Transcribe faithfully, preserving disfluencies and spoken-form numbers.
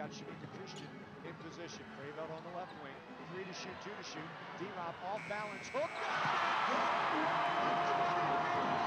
got Shamika Christian in position. Crayveld on the left wing. Three to shoot, two to shoot. D-Rob off balance. Hook.